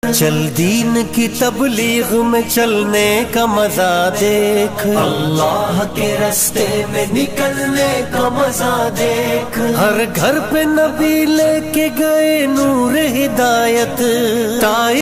चल दीन की तबलीग में चलने का मजा देख, अल्लाह के रास्ते में निकलने का मजा देख। हर घर पे नबी लेके गए नूर हिदायत।